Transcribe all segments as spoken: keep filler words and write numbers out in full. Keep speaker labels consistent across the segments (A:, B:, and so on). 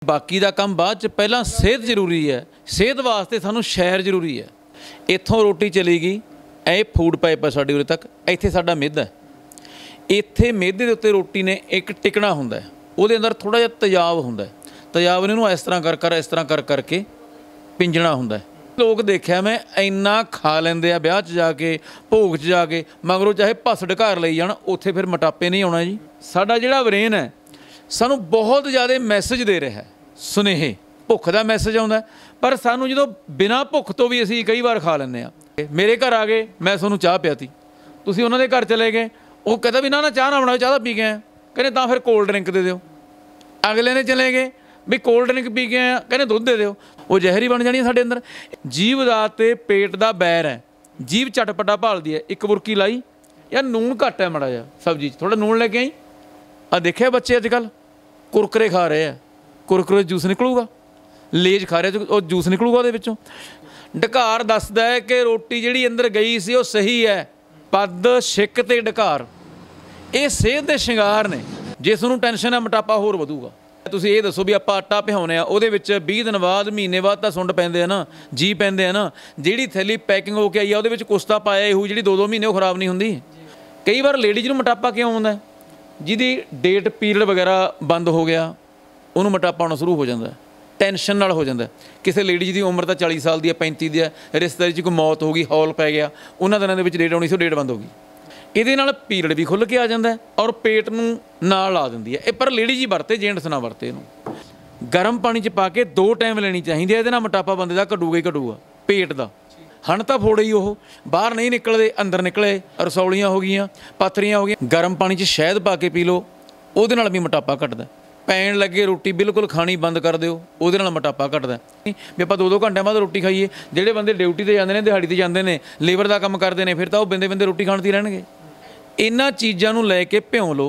A: बाकी दा काम बाद च, पहला सेहत जरूरी है। सेहत वास्ते सानू शहर जरूरी है। इत्थों रोटी चली गई, ए फूड पाइप है साडे उरे तक, इत्थे साडा मिध है। इत्थे मिध दे उत्ते रोटी ने एक टिकना हुंदा है, उहदे अंदर थोड़ा जिहा तेजाब हुंदा है। तेजाब ने इहनूं इस तरह कर कर इस तरह कर करके पिंजणा हुंदा है। लोग देखिया मैं इन्ना खा लैंदे आ ब्याह च जाके, भोग च जाके, मगरों चाहे भस ढकार लई जाण, उत्थे फिर मोटापे नहीं आउणा जी। साडा जिहड़ा ब्रेन है सानू बहुत ज़्यादा मैसेज दे रहा है, सुनेहे भुख का मैसेज आउंदा, पर सानू जो बिना भुख तो भी असीं कई बार खा लैंदे आ। मेरे घर आ गए, मैं तुहानूं चाह पियाती, तुसीं उन्हां दे घर चले गए, वो कहता भी ना ना चाह ना बनाओ, चाह पी गए, कहते तां फिर कोल्ड ड्रिंक दे दिओ। अगले ने चले गए भी कोल्ड ड्रिंक पी गए, कहते दुध दे दिओ, वो जहर ही बन जानी है साडे अंदर। जीभ दा ते पेट दा बैर है, जीभ चटपटा भालदी है। एक बुरकी लाई यार नून घट है माड़ा जिहा सब्जी च, थोड़ा नून लेके आई। आ देखिया बच्चे अजकल कुरकुरे खा रहे हैं, कुरकुरे जूस निकलूगा, लेज खा रहे और जूस निकलूगा उहदे विचों। ढकार दसदा है कि रोटी जिहड़ी अंदर गई सी वो सही है। पद छिक ते ढकार ये सेहत दे शिंगार ने। जे तुहानूं टेंशन है मोटापा होर वधूगा। तुसीं ये दसो भी आपां आटा पिहाउने आ, उहदे विच बीस दिन बाद महीने बाद तां सुंड पैंदे आ ना, जी पैंदे आ ना। जिहड़ी थैली पैकिंग होके आई आ उहदे विच कुछ तां पाया होऊ जिहड़ी दो दो महीने वो खराब नहीं हुंदी। कई बार लेडीज़ नूं मोटापा क्यों आउंदा है? जिहदी डेट पीरियड वगैरह बंद हो गया, उहनूं मोटापा आउणा शुरू हो जांदा है, टेंशन नाल हो जांदा है। किसी लेडीज़ की उम्र तां चालीस साल की है, पैंती की है, रिश्तेदारी च कोई मौत हो गई, हौल पै गया, उन्हां दिनां दे विच डेट आउणी सी, डेट बंद हो गई। ਇਹਦੇ ਨਾਲ ਪੀਰੀਅਡ भी खुल के आ जाता है और पेट ਨੂੰ ਨਾਲ ਲਾ ਦਿੰਦੀ ਹੈ। ਇਹ ਪਰ ਲੇਡੀਜ਼ ਹੀ ਵਰਤੇ, ਜੈਂਟਸ ਨਾ ਵਰਤੇ। ਇਹਨੂੰ ਗਰਮ ਪਾਣੀ 'ਚ ਪਾ ਕੇ ਦੋ ਟਾਈਮ ਲੈਣੀ ਚਾਹੀਦੀ ਹੈ। ਇਹਦੇ ਨਾਲ ਮੋਟਾਪਾ ਬੰਦੇ ਦਾ ਘਟੂਗਾ ਹੀ ਘਟੂਗਾ, ਪੇਟ ਦਾ। ਹਣ ਤਾਂ ਫੋੜੇ ਹੀ ਉਹ ਬਾਹਰ ਨਹੀਂ ਨਿਕਲਦੇ, ਅੰਦਰ ਨਿਕਲੇ, ਰਸੌਲੀਆਂ ਹੋ ਗਈਆਂ, ਪਾਥਰੀਆਂ ਹੋ ਗਈਆਂ। ਗਰਮ ਪਾਣੀ 'ਚ ਸ਼ਹਿਦ ਪਾ ਕੇ ਪੀ ਲਓ, ਉਹਦੇ ਨਾਲ ਵੀ ਮੋਟਾਪਾ ਘਟਦਾ। ਪੈਣ ਲੱਗੇ ਰੋਟੀ ਬਿਲਕੁਲ ਖਾਣੀ ਬੰਦ ਕਰ ਦਿਓ, ਉਹਦੇ ਨਾਲ ਮੋਟਾਪਾ ਘਟਦਾ। ਵੀ ਆਪਾਂ ਦੋ ਦੋ ਘੰਟਿਆਂ ਬਾਅਦ ਰੋਟੀ ਖਾਈਏ। ਜਿਹੜੇ ਬੰਦੇ ਡਿਊਟੀ 'ਤੇ ਜਾਂਦੇ ਨੇ, ਦਿਹਾੜੀ 'ਤੇ ਜਾਂਦੇ ਨੇ, ਲੇਬਰ ਦਾ ਕੰਮ ਕਰਦੇ ਨੇ, ਫਿਰ ਤਾਂ ਉਹ ਬਿੰਦੇ ਬਿੰਦੇ ਰੋਟੀ ਖਾਣ 'ਤੇ ਰਹਿਣਗੇ। इन्हां चीज़ों नूं लैके भ्यों लो,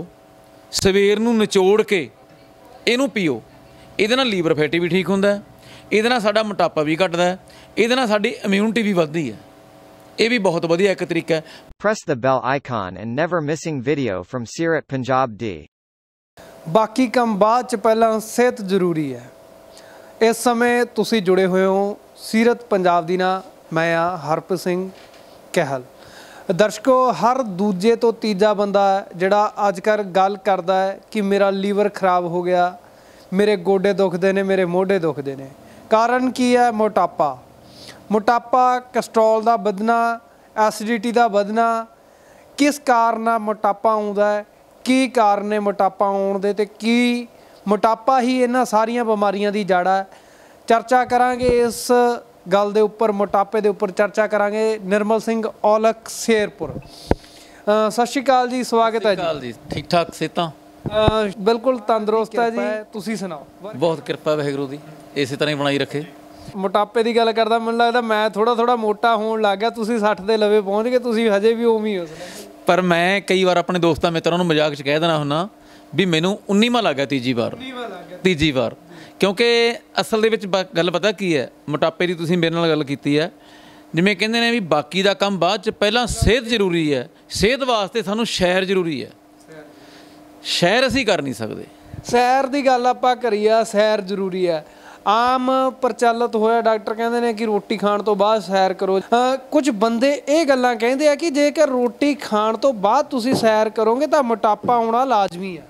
A: सवेर नूं निचोड़ के इहनूं पीओ। इहदे नाल लीवर फैटी भी ठीक हुंदा है, इहदे नाल साडा मोटापा भी घटदा है, इहदे नाल साडी इम्यूनिटी भी वधदी है। ये भी बहुत वधिया एक तरीका है।
B: Press the bell icon and never missing video from Sirat Punjab D।
C: बाकी काम बाद च, पहला सेहत जरूरी है। इस समय तुसी जुड़े हुए हो सीरत पंजाब दी नाल, मैं आ हरप्रीत सिंह कहल। दर्शकों, हर दूजे तो तीजा बंदा जिहड़ा अजकल गल करदा है कि मेरा लीवर खराब हो गया, मेरे गोडे दुखते ने, मेरे मोढे दुखते ने। कारण की है? मोटापा। मोटापा कैस्ट्रोल का वधना, एसिडिटी का वधना। किस कारण मोटापा आउंदा है, की कारण है मोटापा आउण दे, ते की मोटापा ही इन्हां सारियां बीमारियां दी जड़ है। चर्चा करांगे इस गल दे उपर, मोटापे दे उपर चर्चा करांगे। निर्मल सिंह औलख शेरपुर, सत श्री अकाल जी, स्वागत है
A: जी। ठीक ठाक सेहतां?
C: बिल्कुल तंदुरुस्त है जी, तुसीं सुणाओ?
A: बहुत किरपा वाहिगुरू दी, इस तरह ही बनाई रखे।
C: मोटापे की गल करदा मैनूं लगदा मैं थोड़ा थोड़ा मोटा होण लग गया, तुसीं सठ दे लवे पहुँच गए, तुसीं हजे भी उवें ही हो।
A: पर मैं कई बार अपने दोस्तां मित्रां नूं मजाक च कह देना हुन्ना भी मैनूं उन्नीवां लग गया, तीजी बार तीजी बार क्योंकि असल दे विच गल पता की है, मोटापे की तुसीं मेरे नाल गल कीती है। जिवें कहंदे ने भी बाकी दा काम बाद च, पहला सेहत जरूरी है। सेहत वास्ते सानूं शहर जरूरी है, शहर असीं कर नहीं सकते।
C: सैर की गल आपां करीए, सैर जरूरी है। आम प्रचलित होया डॉक्टर कहते हैं कि रोटी खाण तो बाद सैर करो। आ, कुछ बंदे ये गल्लां कहंदे आ कि जेकर रोटी खाण तो बाद तुसीं सैर करोगे तो मोटापा आउणा लाजमी है।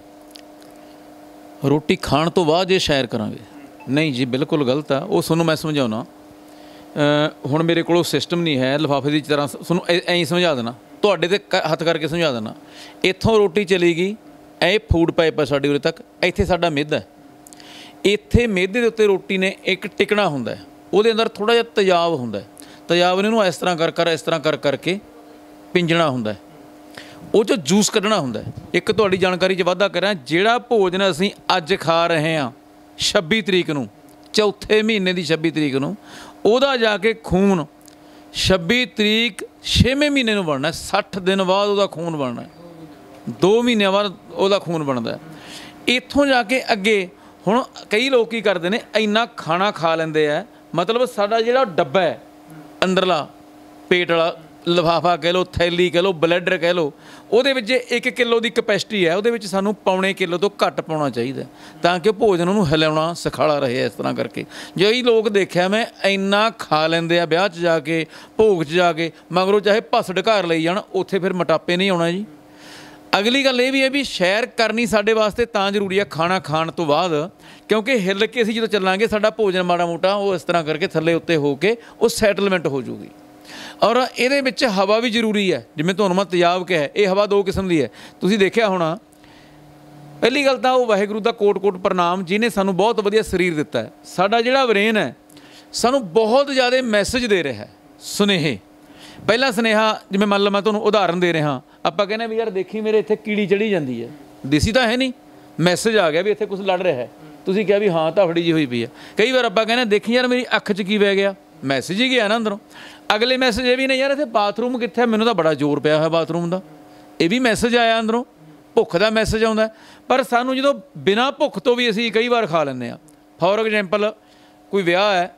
A: रोटी खाण तो बाद जे सैर करांगे, नहीं जी, बिल्कुल गलत है। वो सुनो मैं समझाउणा। हुण मेरे कोल सिस्टम नहीं है लिफाफे की तरह, सुनो ऐं समझा देना, तुहाडे ते हत्थ करके समझा देना। इत्थों रोटी चली गई, ए फूड पाइप है साडे उरे तक, इत्थे साडा मिध है। इत्थे मिध दे उत्ते रोटी ने एक टिकना हुंदा है, उहदे अंदर थोड़ा जिहा तेजाब हुंदा है। तेजाब ने इहनूं इस तरह कर कर इस तरह कर करके पिंजणा हुंदा है, ਉਹ 'ਚੋਂ जूस ਕੱਢਣਾ ਹੁੰਦਾ है। एक ਤੁਹਾਡੀ जानकारी 'ਚ ਵਾਧਾ ਕਰਾਂ, ਜਿਹੜਾ ਭੋਜਨ ਅਸੀਂ ਅੱਜ ਖਾ ਰਹੇ ਹਾਂ ਛੱਬੀ ਤਰੀਕ ਨੂੰ, ਚੌਥੇ ਮਹੀਨੇ ਦੀ ਛੱਬੀ ਤਰੀਕ ਨੂੰ, ਉਹਦਾ ਜਾ ਕੇ ਖੂਨ ਛੱਬੀ ਤਰੀਕ ਛੇਵੇਂ ਮਹੀਨੇ ਨੂੰ ਬਣਨਾ, ਸੱਠ ਦਿਨ ਬਾਅਦ ਉਹਦਾ ਖੂਨ ਬਣਨਾ, ਦੋ ਮਹੀਨਿਆਂ ਬਾਅਦ ਉਹਦਾ ਖੂਨ ਬਣਦਾ। ਇੱਥੋਂ ਜਾ ਕੇ ਅੱਗੇ ਹੁਣ ਕਈ ਲੋਕ ਕੀ ਕਰਦੇ ਨੇ, ਇੰਨਾ ਖਾਣਾ ਖਾ ਲੈਂਦੇ ਆ, मतलब साडा जिहड़ा डब्बा है अंदरला पेट वाला ਲਿਫਾਫਾ ਕਹਿ ਲਓ, ਥੈਲੀ ਕਹਿ ਲਓ, ਬਲੈਡਰ ਕਹਿ ਲਓ, ਉਹਦੇ ਵਿੱਚ ਇੱਕ ਕਿਲੋ ਦੀ ਕਪੈਸਿਟੀ ਹੈ, ਉਹਦੇ ਵਿੱਚ ਸਾਨੂੰ ਪੌਣੇ ਕਿਲੋ ਤੋਂ ਘੱਟ ਪਾਉਣਾ ਚਾਹੀਦਾ ਤਾਂ ਕਿ ਭੋਜਨ ਉਹਨੂੰ ਹਿਲਾਉਣਾ ਸਿਖਾਲਾ ਰਹੇ। ਇਸ ਤਰ੍ਹਾਂ ਕਰਕੇ ਜੇ ਲੋਕ ਦੇਖਿਆ ਮੈਂ ਇੰਨਾ ਖਾ ਲੈਂਦੇ ਆ ਵਿਆਹ 'ਚ ਜਾ ਕੇ, ਭੋਗ 'ਚ ਜਾ ਕੇ, ਮਗਰੋਂ ਚਾਹੇ ਭੱਸ ਢਕਾਰ ਲਈ ਜਾਣ, ਉੱਥੇ ਫਿਰ ਮੋਟਾਪੇ ਨਹੀਂ ਆਉਣਾ ਜੀ। ਅਗਲੀ ਗੱਲ ਇਹ ਵੀ ਹੈ ਵੀ ਸੈਰ ਕਰਨੀ ਸਾਡੇ ਵਾਸਤੇ ਤਾਂ ਜ਼ਰੂਰੀ ਹੈ ਖਾਣਾ ਖਾਣ ਤੋਂ ਬਾਅਦ, ਕਿਉਂਕਿ ਹਿੱਲ ਕੇ ਅਸੀਂ ਜਦੋਂ ਚੱਲਾਂਗੇ ਸਾਡਾ ਭੋਜਨ ਮਾੜਾ ਮੋਟਾ ਉਹ ਇਸ ਤਰ੍ਹਾਂ ਕਰਕੇ ਥੱਲੇ ਉੱਤੇ ਹੋ ਕੇ ਉਹ ਸੈਟਲਮੈਂਟ ਹੋ ਜੂਗੀ। ਔਰ ਇਹਦੇ ਵਿੱਚ ਹਵਾ ਵੀ ਜ਼ਰੂਰੀ ਹੈ, ਜਿਵੇਂ ਤੁਹਾਨੂੰ ਮੈਂ ਤੇਜ਼ਾਬ ਕਿਹਾ, ਇਹ ਹਵਾ ਦੋ ਕਿਸਮ ਦੀ ਹੈ। ਤੁਸੀਂ ਦੇਖਿਆ ਹੋਣਾ, ਪਹਿਲੀ ਗੱਲ ਤਾਂ ਉਹ ਵਾਹਿਗੁਰੂ ਦਾ ਕੋਟ ਕੋਟ ਪ੍ਰਣਾਮ ਜਿਹਨੇ ਸਾਨੂੰ ਬਹੁਤ ਵਧੀਆ ਸਰੀਰ ਦਿੱਤਾ ਹੈ। ਸਾਡਾ ਜਿਹੜਾ ਬ੍ਰੇਨ ਹੈ ਸਾਨੂੰ ਬਹੁਤ ਜ਼ਿਆਦਾ ਮੈਸੇਜ ਦੇ ਰਿਹਾ ਹੈ, ਸੁਨੇਹੇ। ਪਹਿਲਾ ਸੁਨੇਹਾ ਜਿਵੇਂ ਮੰਨ ਲਓ ਮੈਂ ਤੁਹਾਨੂੰ ਉਦਾਹਰਨ ਦੇ ਰਿਹਾ, ਆਪਾਂ ਕਹਿੰਦੇ ਵੀ ਯਾਰ ਦੇਖੀ ਮੇਰੇ ਇੱਥੇ ਕੀੜੀ ਚੜੀ ਜਾਂਦੀ ਹੈ, ਦਿਸੀ ਤਾਂ ਹੈ ਨਹੀਂ, ਮੈਸੇਜ ਆ ਗਿਆ ਵੀ ਇੱਥੇ ਕੁਛ ਲੜ ਰਿਹਾ ਹੈ, ਤੁਸੀਂ ਕਿਹਾ ਵੀ ਹਾਂ ਧਾਫੜੀ ਜੀ ਹੋਈ ਪਈ ਹੈ। ਕਈ ਵਾਰ ਆਪਾਂ ਕਹਿੰਦੇ ਦੇਖੀ ਯਾਰ ਮੇਰੀ ਅੱਖ 'ਚ ਕੀ ਵਹਿ ਗਿਆ, ਮੈਸੇਜ ਹੀ ਗਿਆ ਨਾ ਅੰਦਰੋਂ। ਅਗਲੇ ਮੈਸੇਜ ਇਹ ਵੀ ਨਹੀਂ ਯਾਰ ਇੱਥੇ ਬਾਥਰੂਮ ਕਿੱਥੇ, ਮੈਨੂੰ ਤਾਂ ਬੜਾ ਜ਼ੋਰ ਪਿਆ ਹੋਇਆ ਬਾਥਰੂਮ ਦਾ, ਇਹ ਵੀ ਮੈਸੇਜ ਆਇਆ ਅੰਦਰੋਂ। ਭੁੱਖ ਦਾ ਮੈਸੇਜ ਆਉਂਦਾ, ਪਰ ਸਾਨੂੰ ਜਦੋਂ ਬਿਨਾਂ ਭੁੱਖ ਤੋਂ ਵੀ ਅਸੀਂ ਕਈ ਵਾਰ ਖਾ ਲੈਂਦੇ ਹਾਂ। ਫੋਰ ਐਗਜ਼ਾਮਪਲ ਕੋਈ ਵਿਆਹ ਹੈ,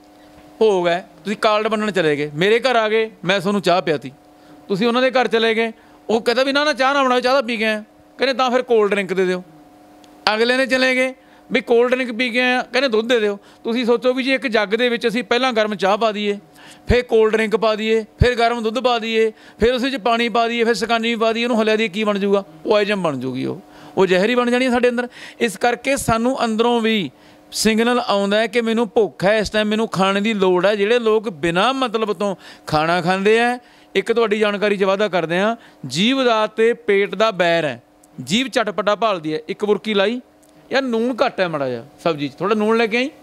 A: ਭੋਗ ਹੈ, ਤੁਸੀਂ ਕਾਰਡ ਬੰਨਣ ਚਲੇ ਗਏ, ਮੇਰੇ ਘਰ ਆ ਗਏ, ਮੈਂ ਤੁਹਾਨੂੰ ਚਾਹ ਪਿਆਤੀ, ਤੁਸੀਂ ਉਹਨਾਂ ਦੇ ਘਰ ਚਲੇ ਗਏ, ਉਹ ਕਹਿੰਦਾ ਵੀ ਨਾ ਨਾ ਚਾਹ ਨਾ ਬਣਾਓ, ਚਾਹ ਤਾਂ ਪੀ ਗਏ ਆ, ਕਹਿੰਦੇ ਤਾਂ ਫਿਰ ਕੋਲਡ ਡਰਿੰਕ ਦੇ ਦਿਓ। ਅਗਲੇ ਨੇ ਚਲੇ ਗਏ ਵੀ ਕੋਲਡ ਡਰਿੰਕ ਪੀ ਕੇ ਆ, ਕਹਿੰਦੇ ਦੁੱਧ ਦੇ ਦਿਓ। ਤੁਸੀਂ ਸੋਚੋ ਵੀ ਜੀ ਇੱਕ ਜੱਗ ਦੇ ਵਿੱਚ ਅਸੀਂ ਪਹਿਲਾਂ ਗਰਮ ਚਾਹ ਪਾ ਦਈਏ, ਫਿਰ ਕੋਲਡ ਡਰਿੰਕ ਪਾ ਦਈਏ, ਫਿਰ ਗਰਮ ਦੁੱਧ ਪਾ ਦਈਏ, ਫਿਰ ਉਸ ਵਿੱਚ ਪਾਣੀ ਪਾ ਦਈਏ, ਫਿਰ ਸ਼ਿਕੰਜਵੀ ਪਾ ਦਈਏ, ਉਹਨੂੰ ਹਲਿਆ ਦੀ ਕੀ ਬਣ ਜਾਊਗਾ? ਪੋਇਜ਼ਨ ਬਣ ਜੂਗੀ, ਉਹ ਉਹ ਜ਼ਹਿਰ ਹੀ ਬਣ ਜਾਣੀ ਹੈ ਸਾਡੇ ਅੰਦਰ। ਇਸ ਕਰਕੇ ਸਾਨੂੰ ਅੰਦਰੋਂ ਵੀ ਸਿਗਨਲ ਆਉਂਦਾ ਹੈ ਕਿ ਮੈਨੂੰ ਭੁੱਖ ਹੈ, ਇਸ ਟਾਈਮ ਮੈਨੂੰ ਖਾਣੇ ਦੀ ਲੋੜ ਹੈ। ਜਿਹੜੇ ਲੋਕ ਬਿਨਾਂ ਮਤਲਬ ਤੋਂ ਖਾਣਾ ਖਾਂਦੇ ਹੈ, ਇੱਕ ਤੁਹਾਡੀ ਜਾਣਕਾਰੀ 'ਚ ਵਾਧਾ ਕਰਦੇ ਹਾਂ, ਜੀਭ ਦਾ ਅਤੇ ਪੇਟ ਦਾ ਬੈਰ ਹੈ, ਜੀਭ ਚਟਪਟਾ ਭਾਲਦੀ ਹੈ। ਇੱਕ ਬੁਰਕੀ ਲਾਈ, ਯਾਰ ਨੂਣ ਘੱਟ ਹੈ ਮਾੜਾ ਜਿਹਾ ਸਬਜ਼ੀ 'ਚ, ਥੋੜ੍ਹਾ ਨੂਣ ਲੈ ਕੇ ਆਈ।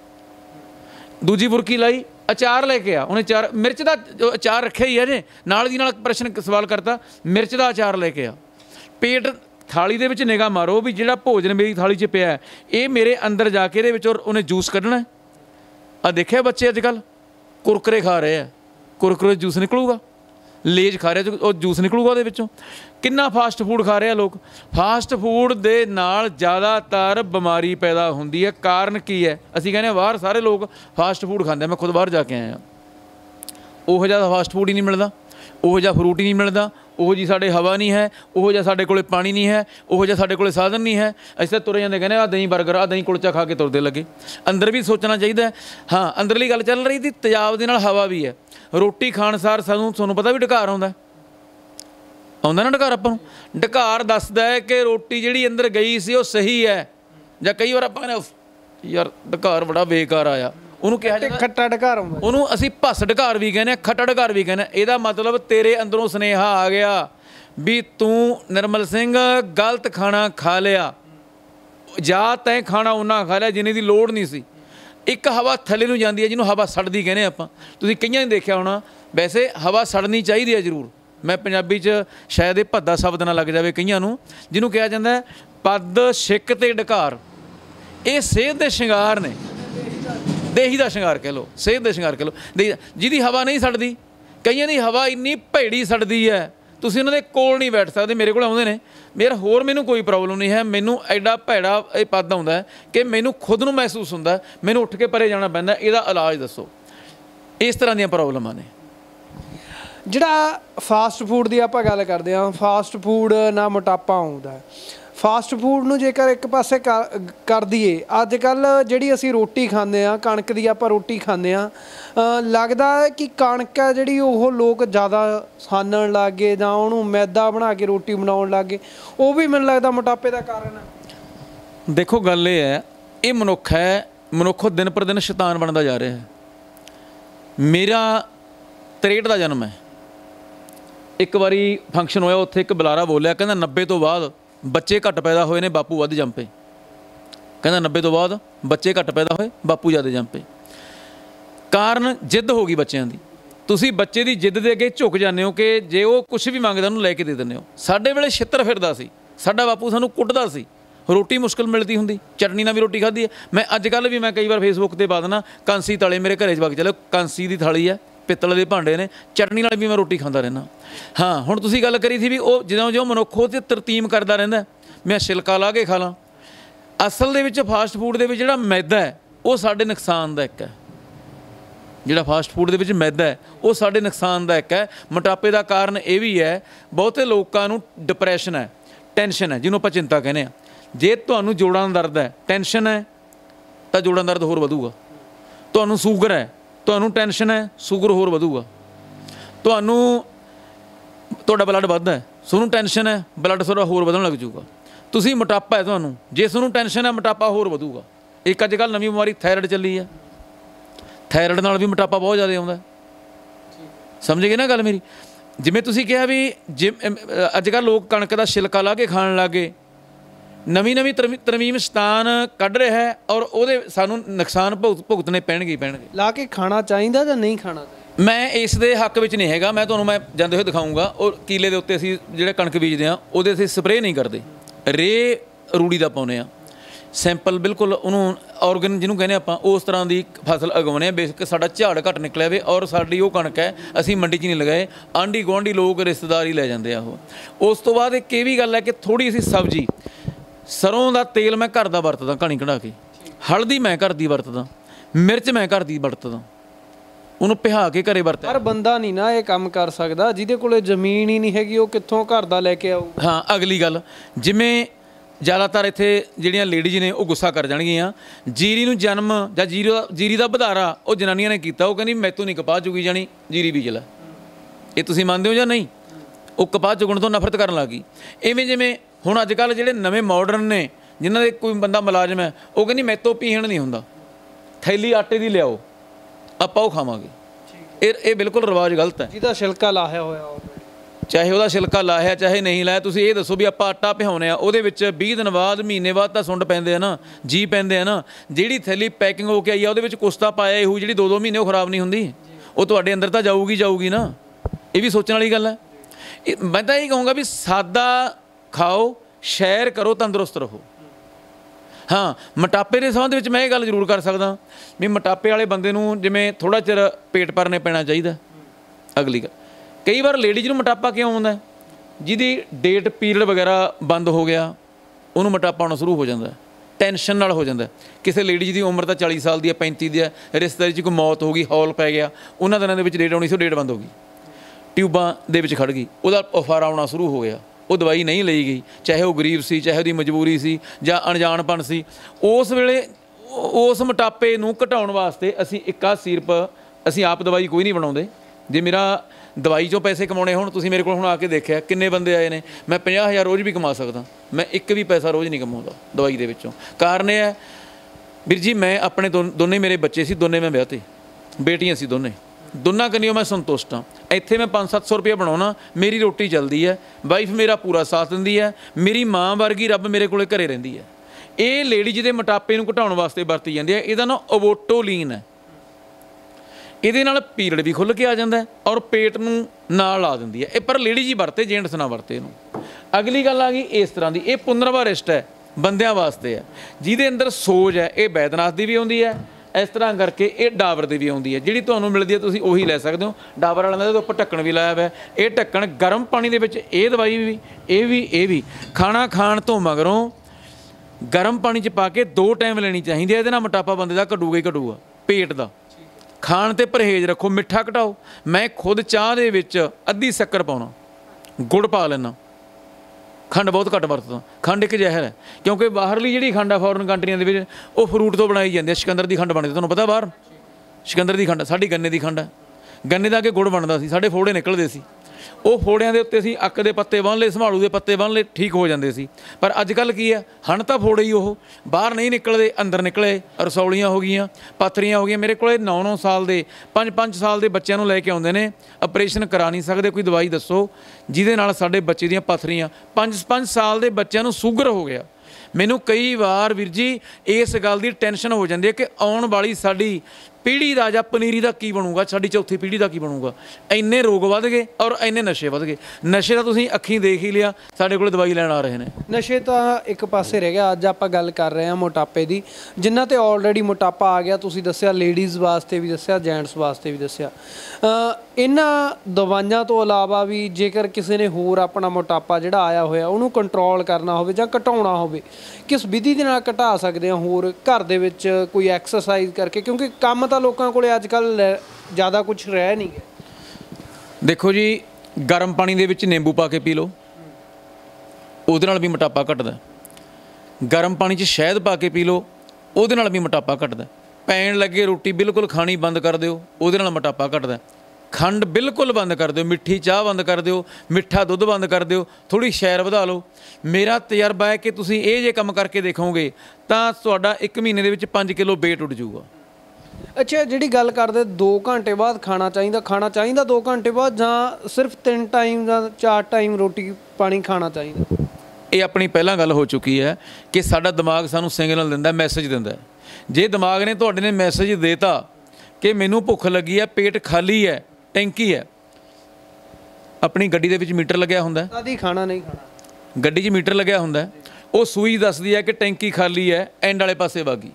A: ਦੂਜੀ ਬੁਰਕੀ ਲਾਈ, ਅਚਾਰ ਲੈ ਕੇ ਆ, ਉਹਨੇ ਚਾਰ ਮਿਰਚ ਦਾ ਅਚਾਰ ਰੱਖਿਆ ਹੀ ਹੈ ਜੇ, ਨਾਲ ਦੀ ਨਾਲ ਪ੍ਰਸ਼ਨ ਸਵਾਲ ਕਰਤਾ, ਮਿਰਚ ਦਾ ਅਚਾਰ ਲੈ ਕੇ ਆ। ਪੇਟ ਥਾਲੀ ਦੇ ਵਿੱਚ ਨਿਗਾਹ ਮਾਰੋ ਵੀ ਜਿਹੜਾ ਭੋਜਨ ਮੇਰੀ ਥਾਲੀ 'ਚ ਪਿਆ ਇਹ ਮੇਰੇ ਅੰਦਰ ਜਾ ਕੇ ਇਹਦੇ ਵਿੱਚ ਉਹਨੇ ਜੂਸ ਕੱਢਣਾ। ਆ ਦੇਖਿਆ ਬੱਚੇ ਅੱਜ ਕੱਲ੍ਹ ਕੁਰਕਰੇ ਖਾ ਰਹੇ ਆ, ਕੁਰਕਰੇ ਜੂਸ ਨਿਕਲੂਗਾ, ਲੇਜ ਖਾ ਰਹੇ ਉਹ ਜੂਸ ਨਿਕਲੂਗਾ ਉਹਦੇ ਵਿੱਚੋਂ। ਕਿੰਨਾ ਫਾਸਟ ਫੂਡ ਖਾ ਰਹੇ ਆ ਲੋਕ। ਫਾਸਟ ਫੂਡ ਦੇ ਨਾਲ ਜ਼ਿਆਦਾਤਰ ਬਿਮਾਰੀ ਪੈਦਾ ਹੁੰਦੀ ਹੈ। ਕਾਰਨ ਕੀ ਹੈ? ਅਸੀਂ ਕਹਿੰਦੇ ਹਾਂ ਬਾਹਰ ਸਾਰੇ ਲੋਕ ਫਾਸਟ ਫੂਡ ਖਾਂਦੇ, ਮੈਂ ਖੁਦ ਬਾਹਰ ਜਾ ਕੇ ਆਇਆ, ਉਹੋ ਜਿਹਾ ਫਾਸਟ ਫੂਡ ਹੀ ਨਹੀਂ ਮਿਲਦਾ, ਉਹੋ ਜਿਹਾ ਫਰੂਟ ਹੀ ਨਹੀਂ ਮਿਲਦਾ, ਉਹੋ ਜਿਹੀ ਸਾਡੇ ਹਵਾ ਨਹੀਂ ਹੈ, ਉਹੋ ਜਿਹਾ ਸਾਡੇ ਕੋਲ ਪਾਣੀ ਨਹੀਂ ਹੈ, ਉਹੋ ਜਿਹਾ ਸਾਡੇ ਕੋਲ ਸਾਧਨ ਨਹੀਂ ਹੈ। ਅਸੀਂ ਤਾਂ ਤੁਰੇ ਜਾਂਦੇ ਕਹਿੰਦੇ ਆ ਦਹੀਂ ਬਰਗਰ, ਆ ਦਹੀਂ ਕੁਲਚਾ ਖਾ ਕੇ ਤੁਰਦੇ ਲੱਗੇ। ਅੰਦਰ ਵੀ ਸੋਚਣਾ ਚਾਹੀਦਾ। ਹਾਂ, ਅੰਦਰਲੀ ਗੱਲ ਚੱਲ ਰਹੀ ਸੀ, ਤੇਜ਼ਾਬ ਦੇ ਨਾਲ ਹਵਾ ਵੀ ਹੈ। ਰੋਟੀ ਖਾਣ ਸਾਰ ਸਾਨੂੰ ਤੁਹਾਨੂੰ ਪਤਾ ਵੀ ਢਕਾਰ ਆਉਂਦਾ, ਆਉਂਦਾ ਨਾ ਢਕਾਰ ਆਪਾਂ ਨੂੰ। ਢਕਾਰ ਦੱਸਦਾ ਹੈ ਕਿ ਰੋਟੀ ਜਿਹੜੀ ਅੰਦਰ ਗਈ ਸੀ ਉਹ ਸਹੀ ਹੈ, ਜਾਂ ਕਈ ਵਾਰ ਆਪਾਂ ਕਹਿੰਦੇ ਯਾਰ ਢਕਾਰ ਬੜਾ ਬੇਕਾਰ ਆਇਆ, ਉਹਨੂੰ ਕਿਹਾ ਜਾਂਦਾ
C: ਖੱਟਾ ਢਕਾਰ ਆਉਂਦਾ, ਉਹਨੂੰ
A: ਅਸੀਂ ਭੱਸ ਢਕਾਰ ਵੀ ਕਹਿੰਦੇ, ਖੱਟਾ ਢਕਾਰ ਵੀ ਕਹਿੰਦੇ। ਇਹਦਾ ਮਤਲਬ ਤੇਰੇ ਅੰਦਰੋਂ ਸੁਨੇਹਾ ਆ ਗਿਆ ਵੀ ਤੂੰ ਨਿਰਮਲ ਸਿੰਘ ਗਲਤ ਖਾਣਾ ਖਾ ਲਿਆ, ਜਾਂ ਤੈਂ ਖਾਣਾ ਉਹਨਾਂ ਖਾ ਲਿਆ ਜਿੰਨੇ ਦੀ ਲੋੜ ਨਹੀਂ ਸੀ। ਇੱਕ ਹਵਾ ਥੱਲੇ ਨੂੰ ਜਾਂਦੀ ਹੈ ਜਿਹਨੂੰ ਹਵਾ ਸੜਦੀ ਕਹਿੰਦੇ ਆਪਾਂ, ਤੁਸੀਂ ਕਈਆਂ ਨੇ ਦੇਖਿਆ ਹੋਣਾ। ਵੈਸੇ ਹਵਾ ਸੜਨੀ ਚਾਹੀਦੀ ਹੈ ਜ਼ਰੂਰ, ਮੈਂ ਪੰਜਾਬੀ 'ਚ ਸ਼ਾਇਦ ਇਹ ਭੱਦਾ ਸ਼ਬਦ ਨਾ ਲੱਗ ਜਾਵੇ ਕਈਆਂ ਨੂੰ, ਜਿਹਨੂੰ ਕਿਹਾ ਜਾਂਦਾ ਪੱਦ ਛਿੱਕ ਤੇ ਢਕਾਰ। ਇਹ ਸਿਹਤ ਦੇ ਸ਼ਿੰਗਾਰ ਨੇ, ਦੇਹੀ ਦਾ ਸ਼ਿੰਗਾਰ ਕਹਿ ਲਓ, ਸਿਹਤ ਦੇ ਸ਼ਿੰਗਾਰ ਕਹਿ ਲਓ, ਦੇਹੀ ਜਿਹਦੀ ਹਵਾ ਨਹੀਂ ਸੜਦੀ। ਕਈਆਂ ਦੀ ਹਵਾ ਇੰਨੀ ਭੈੜੀ ਸੜਦੀ ਹੈ ਤੁਸੀਂ ਉਹਨਾਂ ਦੇ ਕੋਲ ਨਹੀਂ ਬੈਠ ਸਕਦੇ। ਮੇਰੇ ਕੋਲ ਆਉਂਦੇ ਨੇ, ਮੇਰਾ ਹੋਰ ਮੈਨੂੰ ਕੋਈ ਪ੍ਰੋਬਲਮ ਨਹੀਂ ਹੈ, ਮੈਨੂੰ ਐਡਾ ਭੈੜਾ ਇਹ ਪੱਦ ਆਉਂਦਾ ਕਿ ਮੈਨੂੰ ਖੁਦ ਨੂੰ ਮਹਿਸੂਸ ਹੁੰਦਾ, ਮੈਨੂੰ ਉੱਠ ਕੇ ਪਰੇ ਜਾਣਾ ਪੈਂਦਾ। ਇਹਦਾ ਇਲਾਜ ਦੱਸੋ। ਇਸ ਤਰ੍ਹਾਂ ਦੀਆਂ ਪ੍ਰੋਬਲਮਾਂ ਨੇ।
C: ਜਿਹੜਾ ਫਾਸਟ ਫੂਡ ਦੀ ਆਪਾਂ ਗੱਲ ਕਰਦੇ ਹਾਂ, ਫਾਸਟ ਫੂਡ ਨਾਲ ਮੋਟਾਪਾ ਆਉਂਦਾ। ਫਾਸਟ ਫੂਡ ਨੂੰ ਜੇਕਰ ਇੱਕ ਪਾਸੇ ਕਰ ਕਰ ਦਈਏ, ਅੱਜ ਕੱਲ੍ਹ ਜਿਹੜੀ ਅਸੀਂ ਰੋਟੀ ਖਾਂਦੇ ਹਾਂ, ਕਣਕ ਦੀ ਆਪਾਂ ਰੋਟੀ ਖਾਂਦੇ ਹਾਂ, ਲੱਗਦਾ ਹੈ ਕਿ ਕਣਕ ਹੈ ਜਿਹੜੀ ਉਹ ਲੋਕ ਜ਼ਿਆਦਾ ਸਾਨਣ ਲੱਗ ਗਏ, ਜਾਂ ਉਹਨੂੰ ਮੈਦਾ ਬਣਾ ਕੇ ਰੋਟੀ ਬਣਾਉਣ ਲੱਗ ਗਏ। ਉਹ ਵੀ ਮੈਨੂੰ ਲੱਗਦਾ ਮੋਟਾਪੇ ਦਾ ਕਾਰਨ ਹੈ।
A: ਦੇਖੋ ਗੱਲ ਇਹ ਹੈ, ਇਹ ਮਨੁੱਖ ਹੈ, ਮਨੁੱਖ ਦਿਨ ਪਰ ਦਿਨ ਸ਼ੈਤਾਨ ਬਣਦਾ ਜਾ ਰਿਹਾ ਹੈ। ਮੇਰਾ ਤ੍ਰੇਹਠ ਦਾ ਜਨਮ ਹੈ। ਇੱਕ ਵਾਰੀ ਫੰਕਸ਼ਨ ਹੋਇਆ, ਉੱਥੇ ਇੱਕ ਬੁਲਾਰਾ ਬੋਲਿਆ, ਕਹਿੰਦਾ ਨੱਬੇ ਤੋਂ ਬਾਅਦ ਬੱਚੇ ਘੱਟ ਪੈਦਾ ਹੋਏ ਨੇ, ਬਾਪੂ ਵੱਧ ਜੰਪੇ। ਕਹਿੰਦਾ ਨੱਬੇ ਤੋਂ ਬਾਅਦ ਬੱਚੇ ਘੱਟ ਪੈਦਾ ਹੋਏ, ਬਾਪੂ ਜ਼ਿਆਦਾ ਜੰਪੇ। ਕਾਰਨ ਜਿੱਦ ਹੋ ਗਈ ਬੱਚਿਆਂ ਦੀ। ਤੁਸੀਂ ਬੱਚੇ ਦੀ ਜਿੱਦ ਦੇ ਅੱਗੇ ਝੁਕ ਜਾਂਦੇ ਹੋ ਕਿ ਜੇ ਉਹ ਕੁਛ ਵੀ ਮੰਗਦਾ ਉਹਨੂੰ ਲੈ ਕੇ ਦੇ ਦਿੰਦੇ ਹੋ। ਸਾਡੇ ਵੇਲੇ ਛਿੱਤਰ ਫਿਰਦਾ ਸੀ, ਸਾਡਾ ਬਾਪੂ ਸਾਨੂੰ ਕੁੱਟਦਾ ਸੀ, ਰੋਟੀ ਮੁਸ਼ਕਿਲ ਮਿਲਦੀ ਹੁੰਦੀ, ਚਟਨੀ ਨਾਲ ਵੀ ਰੋਟੀ ਖਾਧੀ ਹੈ। ਮੈਂ ਅੱਜ ਕੱਲ੍ਹ ਵੀ ਮੈਂ ਕਈ ਵਾਰ ਫੇਸਬੁੱਕ 'ਤੇ ਪਾ ਦਿੰਦਾ, ਕਾਂਸੀ ਤਲੇ ਮੇਰੇ ਘਰੇ 'ਚ ਵਗ ਚਲੋ, ਕਾਂਸੀ ਦੀ ਥਾਲੀ ਹੈ, ਪਿੱਤਲ ਦੇ ਭਾਂਡੇ ਨੇ, ਚਟਨੀ ਨਾਲ ਵੀ ਮੈਂ ਰੋਟੀ ਖਾਂਦਾ ਰਹਿੰਦਾ। ਹਾਂ, ਹੁਣ ਤੁਸੀਂ ਗੱਲ ਕਰੀ ਸੀ ਵੀ ਉਹ ਜਦੋਂ ਜੋ ਮਨੁੱਖ ਉਹ 'ਤੇ ਤਰਤੀਮ ਕਰਦਾ ਰਹਿੰਦਾ, ਮੈਂ ਛਿਲਕਾ ਲਾ ਕੇ ਖਾ ਲਾਂ। ਅਸਲ ਦੇ ਵਿੱਚ ਫਾਸਟ ਫੂਡ ਦੇ ਵਿੱਚ ਜਿਹੜਾ ਮੈਦਾ ਹੈ ਉਹ ਸਾਡੇ ਨੁਕਸਾਨ ਦਾ ਇੱਕ ਹੈ। ਜਿਹੜਾ ਫਾਸਟ ਫੂਡ ਦੇ ਵਿੱਚ ਮੈਦਾ ਹੈ ਉਹ ਸਾਡੇ ਨੁਕਸਾਨਦਾਇਕ ਹੈ। ਮੋਟਾਪੇ ਦਾ ਕਾਰਨ ਇਹ ਵੀ ਹੈ, ਬਹੁਤੇ ਲੋਕਾਂ ਨੂੰ ਡਿਪਰੈਸ਼ਨ ਹੈ, ਟੈਨਸ਼ਨ ਹੈ, ਜਿਹਨੂੰ ਆਪਾਂ ਚਿੰਤਾ ਕਹਿੰਦੇ ਹਾਂ। ਜੇ ਤੁਹਾਨੂੰ ਜੋੜਾਂ ਦਾ ਦਰਦ ਹੈ, ਟੈਨਸ਼ਨ ਹੈ, ਤਾਂ ਜੋੜਾਂ ਦਾ ਦਰਦ ਹੋਰ ਵਧੂਗਾ। ਤੁਹਾਨੂੰ ਸ਼ੂਗਰ ਹੈ, ਤੁਹਾਨੂੰ ਟੈਨਸ਼ਨ ਹੈ, ਸ਼ੂਗਰ ਹੋਰ ਵਧੂਗਾ। ਤੁਹਾਨੂੰ ਤੁਹਾਡਾ ਬਲੱਡ ਵੱਧਦਾ ਹੈ, ਤੁਹਾਨੂੰ ਟੈਨਸ਼ਨ ਹੈ, ਬਲੱਡ ਤੁਹਾਡਾ ਹੋਰ ਵਧਣ ਲੱਗ ਜੂਗਾ। ਤੁਸੀਂ ਮੋਟਾਪਾ ਹੈ, ਤੁਹਾਨੂੰ ਜੇ ਤੁਹਾਨੂੰ ਟੈਨਸ਼ਨ ਹੈ, ਮੋਟਾਪਾ ਹੋਰ ਵਧੂਗਾ। ਇੱਕ ਅੱਜ ਕੱਲ੍ਹ ਨਵੀਂ ਬਿਮਾਰੀ ਥਾਇਰਾਇਡ ਚੱਲੀ ਹੈ, ਥਾਇਰਾਇਡ ਨਾਲ ਵੀ ਮੋਟਾਪਾ ਬਹੁਤ ਜ਼ਿਆਦਾ ਆਉਂਦਾ। ਸਮਝ ਗਏ ਨਾ ਗੱਲ ਮੇਰੀ? ਜਿਵੇਂ ਤੁਸੀਂ ਕਿਹਾ ਵੀ ਜਿ ਅੱਜ ਕੱਲ੍ਹ ਲੋਕ ਕਣਕ ਦਾ ਛਿਲਕਾ ਲਾ ਕੇ ਖਾਣ ਲੱਗ ਗਏ, ਨਵੀਂ ਨਵੀਂ ਤਰਮੀ ਤਰਮੀਮ ਸ਼ਤਾਨ ਕੱਢ ਰਿਹਾ ਹੈ, ਔਰ ਉਹਦੇ ਸਾਨੂੰ ਨੁਕਸਾਨ ਭੁਗਤ ਭੁਗਤਣੇ ਪੈਣਗੇ ਹੀ ਪੈਣਗੇ।
C: ਲਾ ਕੇ ਖਾਣਾ ਚਾਹੀਦਾ ਜਾਂ ਨਹੀਂ ਖਾਣਾ ਚਾਹੀਦਾ?
A: ਮੈਂ ਇਸ ਦੇ ਹੱਕ ਵਿੱਚ ਨਹੀਂ ਹੈਗਾ। ਮੈਂ ਤੁਹਾਨੂੰ ਮੈਂ ਜਾਂਦੇ ਹੋਏ ਦਿਖਾਊਂਗਾ। ਉਹ ਕੀਲੇ ਦੇ ਉੱਤੇ ਅਸੀਂ ਜਿਹੜੇ ਕਣਕ ਬੀਜਦੇ ਹਾਂ ਉਹਦੇ ਅਸੀਂ ਸਪਰੇਅ ਨਹੀਂ ਕਰਦੇ, ਰੇ ਰੂੜੀ ਦਾ ਪਾਉਂਦੇ ਹਾਂ। ਸਿੰਪਲ ਬਿਲਕੁਲ ਉਹਨੂੰ ਔਰਗਨ ਜਿਹਨੂੰ ਕਹਿੰਦੇ ਆਪਾਂ, ਉਸ ਤਰ੍ਹਾਂ ਦੀ ਫਸਲ ਉਗਾਉਂਦੇ ਹਾਂ। ਬੇਸ਼ੱਕ ਸਾਡਾ ਝਾੜ ਘੱਟ ਨਿਕਲਿਆ ਵੇ, ਔਰ ਸਾਡੀ ਉਹ ਕਣਕ ਹੈ ਅਸੀਂ ਮੰਡੀ 'ਚ ਨਹੀਂ ਲਗਾਏ, ਆਂਢੀ ਗੁਆਂਢੀ ਲੋਕ ਰਿਸ਼ਤੇਦਾਰ ਹੀ ਲੈ ਜਾਂਦੇ ਆ ਉਹ। ਉਸ ਤੋਂ ਬਾਅਦ ਇੱਕ ਇਹ ਵੀ ਗੱਲ ਹੈ ਕਿ ਥੋੜ੍ਹੀ ਅਸੀਂ ਸਬਜ਼ੀ, ਸਰੋਂ ਦਾ ਤੇਲ ਮੈਂ ਘਰ ਦਾ ਵਰਤਦਾ, ਘਣੀ ਕਢਾ ਕੇ। ਹਲਦੀ ਮੈਂ ਘਰ ਦੀ ਵਰਤਦਾ, ਮਿਰਚ ਮੈਂ ਘਰ ਦੀ ਵਰਤਦਾ, ਉਹਨੂੰ ਪਿਹਾ ਕੇ ਘਰੇ ਵਰਤਿਆ।
C: ਹਰ ਬੰਦਾ ਨਹੀਂ ਨਾ ਇਹ ਕੰਮ ਕਰ ਸਕਦਾ, ਜਿਹਦੇ ਕੋਲੇ ਜ਼ਮੀਨ ਹੀ ਨਹੀਂ ਹੈਗੀ, ਉਹ ਕਿੱਥੋਂ ਘਰ ਦਾ ਲੈ ਕੇ ਆਊ?
A: ਹਾਂ, ਅਗਲੀ ਗੱਲ, ਜਿਵੇਂ ਜ਼ਿਆਦਾਤਰ ਇੱਥੇ ਜਿਹੜੀਆਂ ਲੇਡੀਜ਼ ਨੇ ਉਹ ਗੁੱਸਾ ਕਰ ਜਾਣਗੀਆਂ, ਜੀਰੀ ਨੂੰ ਜਨਮ ਜਾਂ ਜੀਰੀ ਦਾ ਜੀਰੀ ਦਾ ਵਧਾਰਾ ਉਹ ਜਨਾਨੀਆਂ ਨੇ ਕੀਤਾ। ਉਹ ਕਹਿੰਦੀ ਮੈਥੋਂ ਨਹੀਂ ਕਪਾਹ ਚੁਗੀ ਜਾਣੀ, ਜੀਰੀ ਬੀਜ ਲੈ। ਇਹ ਤੁਸੀਂ ਮੰਨਦੇ ਹੋ ਜਾਂ ਨਹੀਂ? ਉਹ ਕਪਾਹ ਚੁਗਣ ਤੋਂ ਨਫ਼ਰਤ ਕਰਨ ਲੱਗ ਗਈ। ਇਵੇਂ ਜਿਵੇਂ ਹੁਣ ਅੱਜ ਕੱਲ੍ਹ ਜਿਹੜੇ ਨਵੇਂ ਮਾਡਰਨ ਨੇ, ਜਿਨ੍ਹਾਂ ਦੇ ਕੋਈ ਬੰਦਾ ਮੁਲਾਜ਼ਮ ਹੈ, ਉਹ ਕਹਿੰਦੀ ਮੈਥੋਂ ਪੀਹਣ ਨਹੀਂ ਹੁੰਦਾ, ਥੈਲੀ ਆਟੇ ਦੀ ਲਿਆਓ, ਆਪਾਂ ਉਹ ਖਾਵਾਂਗੇ। ਇਹ ਇਹ ਬਿਲਕੁਲ ਰਿਵਾਜ ਗਲਤ ਹੈ।
C: ਜਿਹਦਾ ਛਿਲਕਾ ਲਾਹਿਆ ਹੋਇਆ,
A: ਚਾਹੇ ਉਹਦਾ ਛਿਲਕਾ ਲਾਹਿਆ ਚਾਹੇ ਨਹੀਂ ਲਾਇਆ, ਤੁਸੀਂ ਇਹ ਦੱਸੋ ਵੀ ਆਪਾਂ ਆਟਾ ਪਿਹਾਉਂਦੇ ਆ, ਉਹਦੇ ਵਿੱਚ ਵੀਹ ਦਿਨ ਬਾਅਦ ਮਹੀਨੇ ਬਾਅਦ ਤਾਂ ਸੁੰਡ ਪੈਂਦੇ ਆ ਨਾ, ਜੀ ਪੈਂਦੇ ਆ ਨਾ। ਜਿਹੜੀ ਥੈਲੀ ਪੈਕਿੰਗ ਹੋ ਕੇ ਆਈ ਆ ਉਹਦੇ ਵਿੱਚ ਕੁਛ ਤਾਂ ਪਾਇਆ ਇਹੋ, ਜਿਹੜੀ ਦੋ ਦੋ ਮਹੀਨੇ ਉਹ ਖਰਾਬ ਨਹੀਂ ਹੁੰਦੀ, ਉਹ ਤੁਹਾਡੇ ਅੰਦਰ ਤਾਂ ਜਾਊਗੀ ਜਾਊਗੀ ਨਾ। ਇਹ ਵੀ ਸੋਚਣ ਵਾਲੀ ਗੱਲ ਹੈ। ਮੈਂ ਤਾਂ ਇਹ ਕਹੂੰਗਾ ਵੀ ਸਾਦਾ ਖਾਓ, ਸੈਰ ਕਰੋ, ਤੰਦਰੁਸਤ ਰਹੋ। ਹਾਂ, ਮੋਟਾਪੇ ਦੇ ਸੰਬੰਧ ਵਿੱਚ ਮੈਂ ਇਹ ਗੱਲ ਜ਼ਰੂਰ ਕਰ ਸਕਦਾ ਵੀ ਮੋਟਾਪੇ ਵਾਲੇ ਬੰਦੇ ਨੂੰ ਜਿਵੇਂ ਥੋੜ੍ਹਾ ਚਿਰ ਪੇਟ ਭਰਨੇ ਪੈਣਾ ਚਾਹੀਦਾ। ਅਗਲੀ ਗੱਲ, ਕਈ ਵਾਰ ਲੇਡੀਜ਼ ਨੂੰ ਮੋਟਾਪਾ ਕਿਉਂ ਆਉਂਦਾ? ਜਿਹਦੀ ਡੇਟ ਪੀਰੀਅਡ ਵਗੈਰਾ ਬੰਦ ਹੋ ਗਿਆ, ਉਹਨੂੰ ਮੋਟਾਪਾ ਆਉਣਾ ਸ਼ੁਰੂ ਹੋ ਜਾਂਦਾ, ਟੈਨਸ਼ਨ ਨਾਲ ਹੋ ਜਾਂਦਾ। ਕਿਸੇ ਲੇਡੀਜ਼ ਦੀ ਉਮਰ ਤਾਂ ਚਾਲੀ ਸਾਲ ਦੀ ਹੈ, ਪੈਂਤੀ ਦੀ ਹੈ, ਰਿਸ਼ਤੇਦਾਰੀ 'ਚ ਕੋਈ ਮੌਤ ਹੋ ਗਈ, ਹੌਲ ਪੈ ਗਿਆ, ਉਹਨਾਂ ਦਿਨਾਂ ਦੇ ਵਿੱਚ ਡੇਟ ਆਉਣੀ ਸੀ, ਉਹ ਡੇਟ ਬੰਦ ਹੋ ਗਈ, ਟਿਊਬਾਂ ਦੇ ਵਿੱਚ ਖੜ੍ਹ ਗਈ, ਉਹਦਾ ਉਫਾਰਾ ਆਉਣਾ ਸ਼ੁਰੂ ਹੋ ਗਿਆ, ਉਹ ਦਵਾਈ ਨਹੀਂ ਲਈ ਗਈ, ਚਾਹੇ ਉਹ ਗਰੀਬ ਸੀ, ਚਾਹੇ ਉਹਦੀ ਮਜਬੂਰੀ ਸੀ ਜਾਂ ਅਣਜਾਣਪਣ ਸੀ। ਉਸ ਵੇਲੇ ਉਸ ਮੋਟਾਪੇ ਨੂੰ ਘਟਾਉਣ ਵਾਸਤੇ ਅਸੀਂ ਇੱਕਾ ਸਿਰਪ ਅਸੀਂ ਆਪ ਦਵਾਈ ਕੋਈ ਨਹੀਂ ਬਣਾਉਂਦੇ। ਜੇ ਮੇਰਾ ਦਵਾਈ 'ਚੋਂ ਪੈਸੇ ਕਮਾਉਣੇ ਹੋਣ, ਤੁਸੀਂ ਮੇਰੇ ਕੋਲ ਹੁਣ ਆ ਕੇ ਦੇਖਿਆ ਕਿੰਨੇ ਬੰਦੇ ਆਏ ਨੇ, ਮੈਂ ਪੰਜਾਹ ਹਜ਼ਾਰ ਰੋਜ਼ ਵੀ ਕਮਾ ਸਕਦਾ, ਮੈਂ ਇੱਕ ਵੀ ਪੈਸਾ ਰੋਜ਼ ਨਹੀਂ ਕਮਾਉਂਦਾ ਦਵਾਈ ਦੇ ਵਿੱਚੋਂ। ਕਾਰਨ ਇਹ ਹੈ ਵੀਰ ਜੀ, ਮੈਂ ਆਪਣੇ ਦੋ ਦੋਨੇ ਮੇਰੇ ਬੱਚੇ ਸੀ, ਦੋਨੇ ਮੈਂ ਵਿਆਹਤੇ, ਬੇਟੀਆਂ ਸੀ ਦੋਨੇ, ਦੋਨਾਂ ਕੰਨਿਓ ਮੈਂ ਸੰਤੁਸ਼ਟ ਹਾਂ। ਇੱਥੇ ਮੈਂ ਪੰਜ ਸੱਤ ਸੌ ਰੁਪਏ ਬਣਾਉਣਾ, ਮੇਰੀ ਰੋਟੀ ਚੱਲਦੀ ਹੈ, ਵਾਈਫ ਮੇਰਾ ਪੂਰਾ ਸਾਥ ਦਿੰਦੀ ਹੈ, ਮੇਰੀ ਮਾਂ ਵਰਗੀ ਰੱਬ ਮੇਰੇ ਕੋਲੇ ਘਰੇ ਰਹਿੰਦੀ ਹੈ। ਇਹ ਲੇਡੀਜ਼ ਦੇ ਮੋਟਾਪੇ ਨੂੰ ਘਟਾਉਣ ਵਾਸਤੇ ਵਰਤੀ ਜਾਂਦੀ ਹੈ। ਇਹਦਾ ਨਾਂ ਓਵੋਟੋਲੀਨ ਹੈ। ਇਹਦੇ ਨਾਲ ਪੀਰੀਅਡ ਵੀ ਖੁੱਲ੍ਹ ਕੇ ਆ ਜਾਂਦਾ ਹੈ ਔਰ ਪੇਟ ਨੂੰ ਨਾਲ ਲਾ ਦਿੰਦੀ ਹੈ। ਇਹ ਪਰ ਲੇਡੀਜ਼ ਹੀ ਵਰਤੇ, ਜੈਂਟਸ ਨਾ ਵਰਤੇ ਇਹਨੂੰ। ਅਗਲੀ ਗੱਲ ਆ ਗਈ ਇਸ ਤਰ੍ਹਾਂ ਦੀ, ਇਹ ਪੁਨਰਵਾਰਿਸ਼ਟ ਹੈ, ਬੰਦਿਆਂ ਵਾਸਤੇ ਹੈ। ਜਿਹਦੇ ਅੰਦਰ ਸੋਜ ਹੈ, ਇਹ ਬੈਦਨਾਥ ਦੀ ਵੀ ਆਉਂਦੀ ਹੈ, ਇਸ ਤਰ੍ਹਾਂ ਕਰਕੇ ਇਹ ਡਾਬਰ ਦੀ ਵੀ ਆਉਂਦੀ ਹੈ। ਜਿਹੜੀ ਤੁਹਾਨੂੰ ਮਿਲਦੀ ਹੈ ਤੁਸੀਂ ਉਹੀ ਲੈ ਸਕਦੇ ਹੋ। ਡਾਬਰ ਵਾਲਿਆਂ ਦਾ ਉੱਪਰ ਢੱਕਣ ਵੀ ਲਾਇਆ ਹੋਇਆ, ਇਹ ਢੱਕਣ ਗਰਮ ਪਾਣੀ ਦੇ ਵਿੱਚ ਇਹ ਦਵਾਈ ਵੀ, ਇਹ ਵੀ ਇਹ ਵੀ ਖਾਣਾ ਖਾਣ ਤੋਂ ਮਗਰੋਂ ਗਰਮ ਪਾਣੀ 'ਚ ਪਾ ਕੇ ਦੋ ਟਾਈਮ ਲੈਣੀ ਚਾਹੀਦੀ ਹੈ। ਇਹਦੇ ਨਾਲ ਮੋਟਾਪਾ ਬੰਦੇ ਦਾ ਘਟੂਗਾ ਹੀ ਘਟੂਗਾ, ਪੇਟ ਦਾ। ਖਾਣ 'ਤੇ ਪਰਹੇਜ਼ ਰੱਖੋ, ਮਿੱਠਾ ਘਟਾਓ। ਮੈਂ ਖੁਦ ਚਾਹ ਦੇ ਵਿੱਚ ਅੱਧੀ ਸ਼ੱਕਰ ਪਾਉਣਾ, ਗੁੜ ਪਾ ਲੈਣਾ, ਖੰਡ ਬਹੁਤ ਘੱਟ ਵਰਤਦਾ। ਖੰਡ ਇੱਕ ਜ਼ਹਿਰ ਹੈ, ਕਿਉਂਕਿ ਬਾਹਰਲੀ ਜਿਹੜੀ ਖੰਡ ਆ ਫੋਰਨ ਕੰਟਰੀਆਂ ਦੇ ਵਿੱਚ ਉਹ ਫਰੂਟ ਤੋਂ ਬਣਾਈ ਜਾਂਦੀ ਹੈ। ਸਿਕੰਦਰ ਦੀ ਖੰਡ ਬਣਦੀ, ਤੁਹਾਨੂੰ ਪਤਾ ਬਾਹਰ ਸਿਕੰਦਰ ਦੀ ਖੰਡ, ਸਾਡੀ ਗੰਨੇ ਦੀ ਖੰਡ ਹੈ। ਗੰਨੇ ਦਾ ਅੱਗੇ ਗੁੜ ਬਣਦਾ ਸੀ, ਸਾਡੇ ਫੋੜੇ ਨਿਕਲਦੇ ਸੀ, ਉਹ ਫੋੜਿਆਂ ਦੇ ਉੱਤੇ ਅਸੀਂ ਅੱਕ ਦੇ ਪੱਤੇ ਬੰਨ੍ਹ ਲਏ, ਸੰਭਾਲੂ ਦੇ ਪੱਤੇ ਬੰਨ੍ਹ ਲਏ, ਠੀਕ ਹੋ ਜਾਂਦੇ ਸੀ। ਪਰ ਅੱਜ ਕੱਲ੍ਹ ਕੀ ਹੈ, ਹਣ ਤਾਂ ਫੋੜੇ ਹੀ ਉਹ ਬਾਹਰ ਨਹੀਂ ਨਿਕਲਦੇ, ਅੰਦਰ ਨਿਕਲੇ, ਰਸੌਲੀਆਂ ਹੋ ਗਈਆਂ, ਪਾਥਰੀਆਂ ਹੋ ਗਈਆਂ। ਮੇਰੇ ਕੋਲ ਨੌ ਨੌ ਸਾਲ ਦੇ ਪੰਜ ਪੰਜ ਸਾਲ ਦੇ ਬੱਚਿਆਂ ਨੂੰ ਲੈ ਕੇ ਆਉਂਦੇ ਨੇ, ਆਪਰੇਸ਼ਨ ਕਰਾ ਨਹੀਂ ਸਕਦੇ, ਕੋਈ ਦਵਾਈ ਦੱਸੋ ਜਿਹਦੇ ਨਾਲ ਸਾਡੇ ਬੱਚੇ ਦੀਆਂ ਪਾਥਰੀਆਂ। ਪੰਜ ਪੰਜ ਸਾਲ ਦੇ ਬੱਚਿਆਂ ਨੂੰ ਸ਼ੂਗਰ ਹੋ ਗਿਆ। ਮੈਨੂੰ ਕਈ ਵਾਰ ਵੀਰ ਜੀ ਇਸ ਗੱਲ ਦੀ ਟੈਨਸ਼ਨ ਹੋ ਜਾਂਦੀ ਹੈ ਕਿ ਆਉਣ ਵਾਲੀ ਸਾਡੀ ਪੀੜ੍ਹੀ ਦਾ ਜਾਂ ਪਨੀਰੀ ਦਾ ਕੀ ਬਣੂਗਾ, ਸਾਡੀ ਚੌਥੀ ਪੀੜ੍ਹੀ ਦਾ ਕੀ ਬਣੂਗਾ। ਇੰਨੇ ਰੋਗ ਵੱਧ ਗਏ ਔਰ ਇੰਨੇ ਨਸ਼ੇ ਵੱਧ ਗਏ। ਨਸ਼ੇ ਦਾ ਤੁਸੀਂ ਅੱਖੀਂ ਦੇਖ ਹੀ ਲਿਆ, ਸਾਡੇ ਕੋਲ ਦਵਾਈ ਲੈਣ ਆ ਰਹੇ ਨੇ।
C: ਨਸ਼ੇ ਤਾਂ ਇੱਕ ਪਾਸੇ ਰਹਿ ਗਿਆ। ਅੱਜ ਆਪਾਂ ਗੱਲ ਕਰ ਰਹੇ ਹਾਂ ਮੋਟਾਪੇ ਦੀ, ਜਿਨ੍ਹਾਂ 'ਤੇ ਆਲਰੇਡੀ ਮੋਟਾਪਾ ਆ ਗਿਆ। ਤੁਸੀਂ ਦੱਸਿਆ ਲੇਡੀਜ਼ ਵਾਸਤੇ ਵੀ ਦੱਸਿਆ, ਜੈਂਟਸ ਵਾਸਤੇ ਵੀ ਦੱਸਿਆ। ਇਹਨਾਂ ਦਵਾਈਆਂ ਤੋਂ ਇਲਾਵਾ ਵੀ ਜੇਕਰ ਕਿਸੇ ਨੇ ਹੋਰ ਆਪਣਾ ਮੋਟਾਪਾ ਜਿਹੜਾ ਆਇਆ ਹੋਇਆ ਉਹਨੂੰ ਕੰਟਰੋਲ ਕਰਨਾ ਹੋਵੇ ਜਾਂ ਘਟਾਉਣਾ ਹੋਵੇ, ਕਿਸ ਵਿਧੀ ਦੇ ਨਾਲ ਘਟਾ ਸਕਦੇ ਹਾਂ? ਹੋਰ ਘਰ ਦੇ ਵਿੱਚ ਕੋਈ ਐਕਸਰਸਾਈਜ਼ ਕਰਕੇ, ਕਿਉਂਕਿ ਕੰਮ ਤਾਂ ਲੋਕਾਂ ਕੋਲੇ ਅੱਜ ਕੱਲ੍ਹ ਜ਼ਿਆਦਾ ਕੁਝ ਰਹਿ ਨਹੀਂ ਗਿਆ।
A: ਦੇਖੋ ਜੀ, ਗਰਮ ਪਾਣੀ ਦੇ ਵਿੱਚ ਨਿੰਬੂ ਪਾ ਕੇ ਪੀ ਲਓ, ਉਹਦੇ ਨਾਲ ਵੀ ਮੋਟਾਪਾ ਘਟਦਾ। ਗਰਮ ਪਾਣੀ 'ਚ ਸ਼ਹਿਦ ਪਾ ਕੇ ਪੀ ਲਓ, ਉਹਦੇ ਨਾਲ ਵੀ ਮੋਟਾਪਾ ਘਟਦਾ। ਪੈਣ ਲੱਗੇ ਰੋਟੀ ਬਿਲਕੁਲ ਖਾਣੀ ਬੰਦ ਕਰ ਦਿਓ, ਉਹਦੇ ਨਾਲ ਮੋਟਾਪਾ ਘਟਦਾ। ਖੰਡ ਬਿਲਕੁਲ ਬੰਦ ਕਰ ਦਿਓ, ਮਿੱਠੀ ਚਾਹ ਬੰਦ ਕਰ ਦਿਓ, ਮਿੱਠਾ ਦੁੱਧ ਬੰਦ ਕਰ ਦਿਓ, ਥੋੜ੍ਹੀ ਸੈਰ ਵਧਾ ਲਓ। ਮੇਰਾ ਤਜਰਬਾ ਹੈ ਕਿ ਤੁਸੀਂ ਇਹ ਜੇ ਕੰਮ ਕਰਕੇ ਦੇਖੋਗੇ ਤਾਂ ਤੁਹਾਡਾ ਇੱਕ ਮਹੀਨੇ ਦੇ ਵਿੱਚ ਪੰਜ ਕਿਲੋ weight ਉੱਡ ਜਾਊਗਾ।
C: ਅੱਛਾ, ਜਿਹੜੀ ਗੱਲ ਕਰਦੇ ਦੋ ਘੰਟੇ ਬਾਅਦ ਖਾਣਾ ਚਾਹੀਦਾ, ਖਾਣਾ ਚਾਹੀਦਾ ਦੋ ਘੰਟੇ ਬਾਅਦ ਜਾਂ ਸਿਰਫ ਤਿੰਨ ਟਾਈਮ ਜਾਂ ਚਾਰ ਟਾਈਮ ਰੋਟੀ ਪਾਣੀ ਖਾਣਾ ਚਾਹੀਦਾ?
A: ਇਹ ਆਪਣੀ ਪਹਿਲਾਂ ਗੱਲ ਹੋ ਚੁੱਕੀ ਹੈ ਕਿ ਸਾਡਾ ਦਿਮਾਗ ਸਾਨੂੰ ਸਿਗਨਲ ਦਿੰਦਾ, ਮੈਸੇਜ ਦਿੰਦਾ। ਜੇ ਦਿਮਾਗ ਨੇ ਤੁਹਾਡੇ ਨੇ ਮੈਸੇਜ ਦੇਤਾ ਕਿ ਮੈਨੂੰ ਭੁੱਖ ਲੱਗੀ ਹੈ, ਪੇਟ ਖਾਲੀ ਹੈ, ਟੈਂਕੀ ਹੈ, ਆਪਣੀ ਗੱਡੀ ਦੇ ਵਿੱਚ ਮੀਟਰ ਲੱਗਿਆ ਹੁੰਦਾ,
C: ਕਦੀ ਖਾਣਾ ਨਹੀਂ ਖਾਣਾ,
A: ਗੱਡੀ 'ਚ ਮੀਟਰ ਲੱਗਿਆ ਹੁੰਦਾ, ਉਹ ਸੂਈ ਦੱਸਦੀ ਹੈ ਕਿ ਟੈਂਕੀ ਖਾਲੀ ਹੈ, ਐਂਡ ਵਾਲੇ ਪਾਸੇ ਵਾਗੀ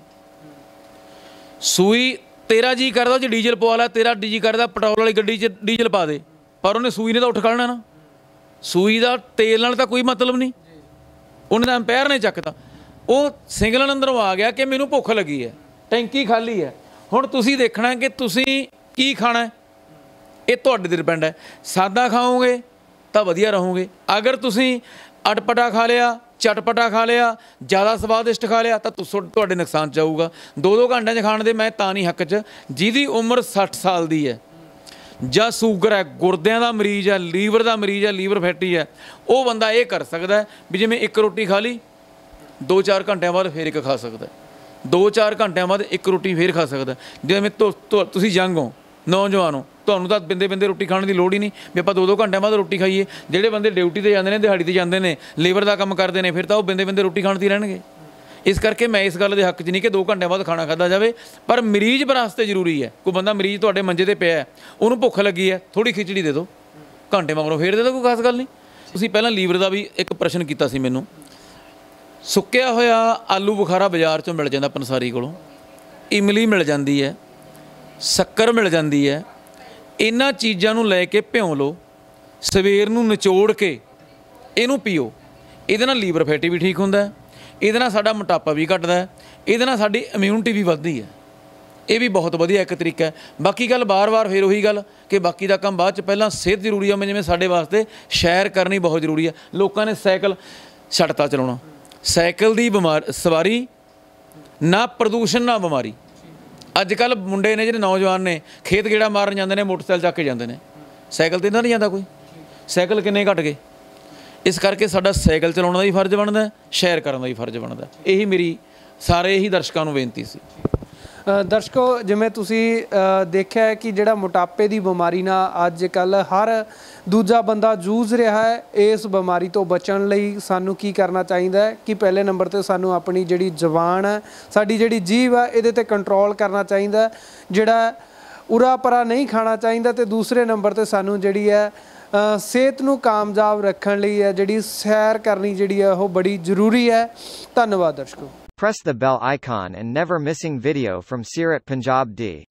A: ਸੂਈ। ਤੇਰਾ ਜੀ ਕਰਦਾ ਉਹ 'ਚ ਡੀਜ਼ਲ ਪਵਾ ਲੈ, ਤੇਰਾ ਜੀ ਕਰਦਾ ਪੈਟਰੋਲ ਵਾਲੀ ਗੱਡੀ 'ਚ ਡੀਜ਼ਲ ਪਾ ਦੇ, ਪਰ ਉਹਨੇ ਸੂਈ ਨੇ ਤਾਂ ਉੱਠ ਖੜਨਾ ਨਾ। ਸੂਈ ਦਾ ਤੇਲ ਨਾਲ ਤਾਂ ਕੋਈ ਮਤਲਬ ਨਹੀਂ, ਉਹਨੇ ਤਾਂ ਅੰਪਾਇਰ ਨੇ ਚੱਕਤਾ। ਉਹ ਸਿਗਨਲ ਅੰਦਰੋਂ ਆ ਗਿਆ ਕਿ ਮੈਨੂੰ ਭੁੱਖ ਲੱਗੀ ਹੈ, ਟੈਂਕੀ ਖਾਲੀ ਹੈ। ਹੁਣ ਤੁਸੀਂ ਦੇਖਣਾ ਕਿ ਤੁਸੀਂ ਕੀ ਖਾਣਾ ਹੈ, ਇਹ ਤੁਹਾਡੇ 'ਤੇ ਡਿਪੈਂਡ ਹੈ। ਸਾਦਾ ਖਾਓਗੇ ਤਾਂ ਵਧੀਆ ਰਹੋਗੇ। ਅਗਰ ਤੁਸੀਂ ਅਟਪਟਾ ਖਾ ਲਿਆ, ਚਟਪਟਾ ਖਾ ਲਿਆ, ਜ਼ਿਆਦਾ ਸਵਾਦਿਸ਼ਟ ਖਾ ਲਿਆ ਤਾਂ ਤੁਸ ਤੁਹਾਡੇ ਨੁਕਸਾਨ 'ਚ ਆਊਗਾ। ਦੋ ਦੋ ਘੰਟਿਆਂ 'ਚ ਖਾਣ ਦੇ ਮੈਂ ਤਾਂ ਨਹੀਂ ਹੱਕ 'ਚ। ਜਿਹਦੀ ਉਮਰ ਸੱਠ ਸਾਲ ਦੀ ਹੈ ਜਾਂ ਸ਼ੂਗਰ ਹੈ, ਗੁਰਦਿਆਂ ਦਾ ਮਰੀਜ਼ ਹੈ, ਲੀਵਰ ਦਾ ਮਰੀਜ਼ ਹੈ, ਲੀਵਰ ਫੈਟੀ ਹੈ, ਉਹ ਬੰਦਾ ਇਹ ਕਰ ਸਕਦਾ ਵੀ ਜਿਵੇਂ ਇੱਕ ਰੋਟੀ ਖਾ ਲਈ, ਦੋ ਚਾਰ ਘੰਟਿਆਂ ਬਾਅਦ ਫਿਰ ਇੱਕ ਖਾ ਸਕਦਾ, ਦੋ ਚਾਰ ਘੰਟਿਆਂ ਬਾਅਦ ਇੱਕ ਰੋਟੀ ਫਿਰ ਖਾ ਸਕਦਾ। ਜਿਵੇਂ ਤੁਸੀਂ ਯੰਗ ਹੋ, ਨੌਜਵਾਨ ਹੋ, ਤੁਹਾਨੂੰ ਤਾਂ ਬਿੰਦੇ ਬਿੰਦੇ ਰੋਟੀ ਖਾਣ ਦੀ ਲੋੜ ਹੀ ਨਹੀਂ ਵੀ ਆਪਾਂ ਦੋ ਦੋ ਘੰਟਿਆਂ ਬਾਅਦ ਰੋਟੀ ਖਾਈਏ। ਜਿਹੜੇ ਬੰਦੇ ਡਿਊਟੀ 'ਤੇ ਜਾਂਦੇ ਨੇ, ਦਿਹਾੜੀ 'ਤੇ ਜਾਂਦੇ ਨੇ, ਲੇਬਰ ਦਾ ਕੰਮ ਕਰਦੇ ਨੇ, ਫਿਰ ਤਾਂ ਉਹ ਬਿੰਦੇ ਬਿੰਦੇ ਰੋਟੀ ਖਾਣ 'ਤੇ ਹੀ ਰਹਿਣਗੇ। ਇਸ ਕਰਕੇ ਮੈਂ ਇਸ ਗੱਲ ਦੇ ਹੱਕ 'ਚ ਨਹੀਂ ਕਿ ਦੋ ਘੰਟਿਆਂ ਬਾਅਦ ਖਾਣਾ ਖਾਧਾ ਜਾਵੇ, ਪਰ ਮਰੀਜ਼ ਵਾਸਤੇ ਜ਼ਰੂਰੀ ਹੈ। ਕੋਈ ਬੰਦਾ ਮਰੀਜ਼ ਤੁਹਾਡੇ ਮੰਜੇ 'ਤੇ ਪਿਆ, ਉਹਨੂੰ ਭੁੱਖ ਲੱਗੀ ਹੈ, ਥੋੜ੍ਹੀ ਖਿਚੜੀ ਦੇ ਦਿਓ, ਘੰਟੇ ਮਗਰੋਂ ਫੇਰ ਦੇ ਦਿਓ, ਕੋਈ ਖਾਸ ਗੱਲ ਨਹੀਂ। ਤੁਸੀਂ ਪਹਿਲਾਂ ਲੀਵਰ ਦਾ ਵੀ ਇੱਕ ਪ੍ਰਸ਼ਨ ਕੀਤਾ ਸੀ ਮੈਨੂੰ। ਸੁੱਕਿਆ ਹੋਇਆ ਆਲੂ ਬੁਖਾਰਾ ਬਾਜ਼ਾਰ 'ਚੋਂ ਮਿਲ ਜਾਂਦਾ ਪੰਸਾਰੀ ਕੋਲੋਂ, ਇਮਲੀ ਮਿਲ ਜਾਂਦੀ ਹੈ, ਸ਼ੱਕਰ ਮਿਲ ਜਾਂਦੀ ਹੈ। ਇਹਨਾਂ ਚੀਜ਼ਾਂ ਨੂੰ ਲੈ ਕੇ ਭਿਉਂ ਲਓ, ਸਵੇਰ ਨੂੰ ਨਿਚੋੜ ਕੇ ਇਹਨੂੰ ਪੀਓ। ਇਹਦੇ ਨਾਲ ਲੀਵਰ ਫੈਟੀ ਵੀ ਠੀਕ ਹੁੰਦਾ, ਇਹਦੇ ਨਾਲ ਸਾਡਾ ਮੋਟਾਪਾ ਵੀ ਘਟਦਾ, ਇਹਦੇ ਨਾਲ ਸਾਡੀ ਇਮਿਊਨਿਟੀ ਵੀ ਵੱਧਦੀ ਹੈ। ਇਹ ਵੀ ਬਹੁਤ ਵਧੀਆ ਇੱਕ ਤਰੀਕਾ ਹੈ। ਬਾਕੀ ਗੱਲ ਬਾਰ-ਬਾਰ ਫਿਰ ਉਹੀ ਗੱਲ ਕਿ ਬਾਕੀ ਦਾ ਕੰਮ ਬਾਅਦ 'ਚ, ਪਹਿਲਾਂ ਸਿਹਤ ਜ਼ਰੂਰੀ ਹੈ। ਮੈਂ ਜਿਵੇਂ ਸਾਡੇ ਵਾਸਤੇ ਸੈਰ ਕਰਨੀ ਬਹੁਤ ਜ਼ਰੂਰੀ ਹੈ। ਲੋਕਾਂ ਨੇ ਸਾਈਕਲ ਛੱਡਤਾ ਚਲਾਉਣਾ, ਸਾਈਕਲ ਦੀ ਬਿਮਾਰ ਸਵਾਰੀ ਨਾ ਪ੍ਰਦੂਸ਼ਣ ਨਾ ਬਿਮਾਰੀ। ਅੱਜ ਕੱਲ੍ਹ ਮੁੰਡੇ ਨੇ ਜਿਹੜੇ ਨੌਜਵਾਨ ਨੇ, ਖੇਤ ਗੇੜਾ ਮਾਰਨ ਜਾਂਦੇ ਨੇ, ਮੋਟਰਸਾਈਕਲ ਚੱਕ ਕੇ ਜਾਂਦੇ ਨੇ, ਸਾਈਕਲ 'ਤੇ ਤਾਂ ਨਹੀਂ ਜਾਂਦਾ ਕੋਈ। ਸਾਈਕਲ ਕਿੰਨੇ ਘੱਟ ਗਏ। ਇਸ ਕਰਕੇ ਸਾਡਾ ਸਾਈਕਲ ਚਲਾਉਣ ਦਾ ਵੀ ਫਰਜ਼ ਬਣਦਾ, ਸੈਰ ਕਰਨ ਦਾ ਵੀ ਫਰਜ਼ ਬਣਦਾ। ਇਹੀ ਮੇਰੀ ਸਾਰੇ ਹੀ ਦਰਸ਼ਕਾਂ ਨੂੰ ਬੇਨਤੀ ਸੀ।
C: ਦਰਸ਼ਕੋ, ਜਿਵੇਂ ਤੁਸੀਂ ਦੇਖਿਆ ਹੈ ਕਿ ਜਿਹੜਾ ਮੋਟਾਪੇ ਦੀ ਬਿਮਾਰੀ ਨਾਲ ਅੱਜ ਕੱਲ੍ਹ ਹਰ ਦੂਜਾ ਬੰਦਾ ਜੂਝ ਰਿਹਾ ਹੈ। ਇਸ ਬਿਮਾਰੀ ਤੋਂ ਬਚਣ ਲਈ ਸਾਨੂੰ ਕੀ ਕਰਨਾ ਚਾਹੀਦਾ ਹੈ ਕਿ ਪਹਿਲੇ ਨੰਬਰ 'ਤੇ ਸਾਨੂੰ ਆਪਣੀ ਜਿਹੜੀ ਜ਼ੁਬਾਨ ਹੈ, ਸਾਡੀ ਜਿਹੜੀ ਜੀਭ ਹੈ, ਇਹਦੇ 'ਤੇ ਕੰਟਰੋਲ ਕਰਨਾ ਚਾਹੀਦਾ, ਜਿਹੜਾ ਉਰਾ ਪਰਾ ਨਹੀਂ ਖਾਣਾ ਚਾਹੀਦਾ। ਅਤੇ ਦੂਸਰੇ ਨੰਬਰ 'ਤੇ ਸਾਨੂੰ ਜਿਹੜੀ ਹੈ ਸਿਹਤ ਨੂੰ ਕਾਮਯਾਬ ਰੱਖਣ ਲਈ ਹੈ ਜਿਹੜੀ ਸੈਰ ਕਰਨੀ ਜਿਹੜੀ ਹੈ ਉਹ ਬੜੀ ਜ਼ਰੂਰੀ ਹੈ। ਧੰਨਵਾਦ ਦਰਸ਼ਕੋ।
B: Press the bell icon and never missing video from Sirat Punjab D.